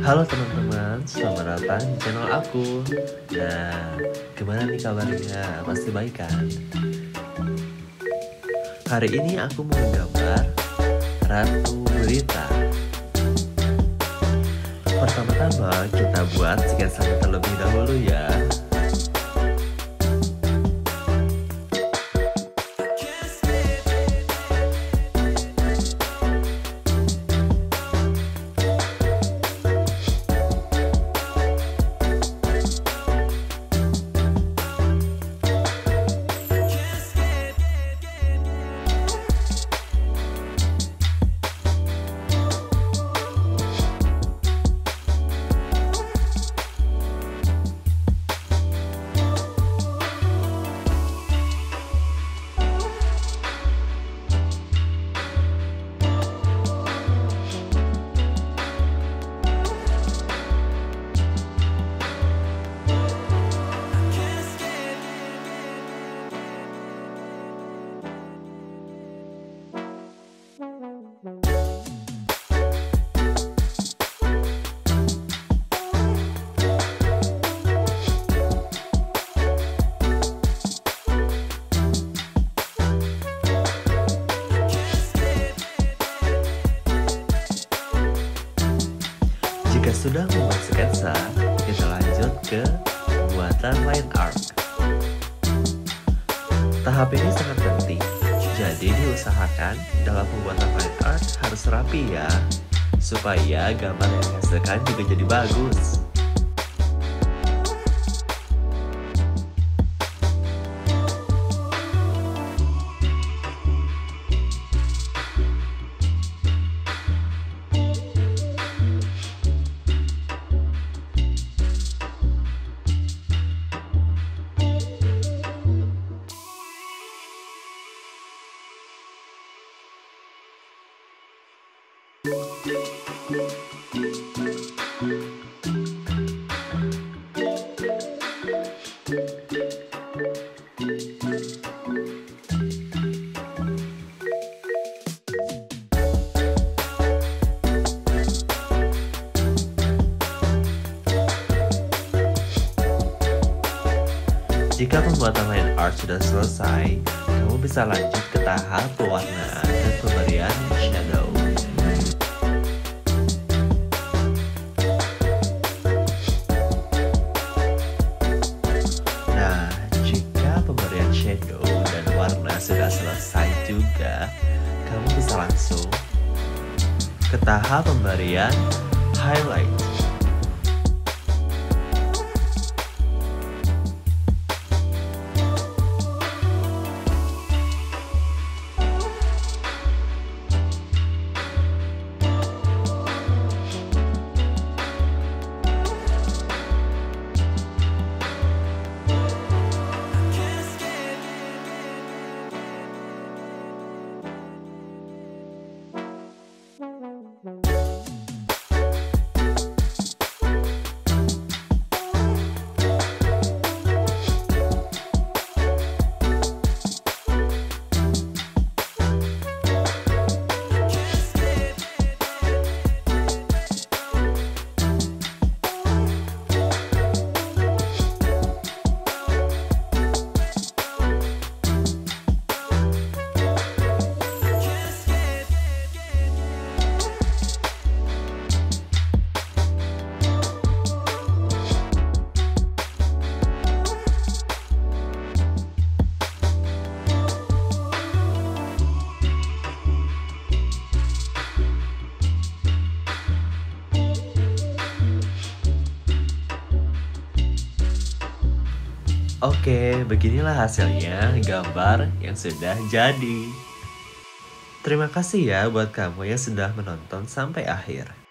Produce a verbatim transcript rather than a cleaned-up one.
Halo teman-teman, selamat datang di channel aku. Nah, gimana nih kabarnya? Pasti baik kan? Hari ini aku mau menggambar Ratu Gurita. Pertama-tama kita buat sketsanya terlebih dahulu ya. Jika sudah membuat sketsa, kita lanjut ke pembuatan line art. Tahap ini sangat penting, jadi diusahakan dalam pembuatan line art harus rapi ya, supaya gambar yang dihasilkan juga jadi bagus. Jika pembuatan line art sudah selesai, kamu bisa lanjut ke tahap pewarnaan dan pemberian shadow. Nah, jika pemberian shadow dan warna sudah selesai juga, kamu bisa langsung ke tahap pemberian highlight. Oke, beginilah hasilnya gambar yang sudah jadi. Terima kasih ya buat kamu yang sudah menonton sampai akhir.